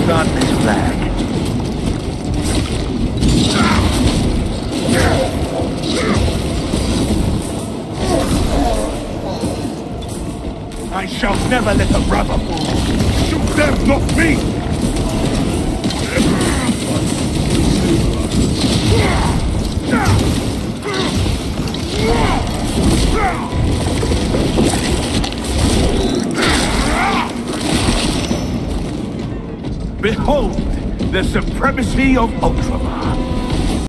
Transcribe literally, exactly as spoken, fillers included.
Plant this flag. I shall never let a brother fall. Shoot them, not me! Behold the supremacy of Ultramar.